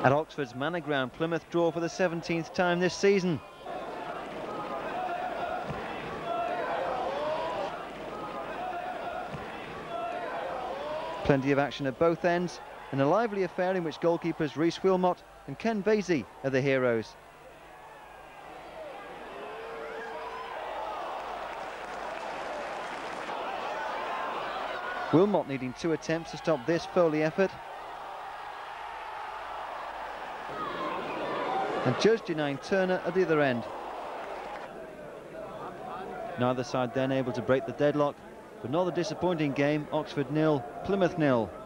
At Oxford's Manor Ground, Plymouth draw for the 17th time this season. Plenty of action at both ends, and a lively affair in which goalkeepers Rhys Wilmot and Ken Vasey are the heroes. Wilmot needing 2 attempts to stop this Foley effort. And Judge denying Turner at the other end. Neither side then able to break the deadlock. But another disappointing game, Oxford 0, Plymouth 0.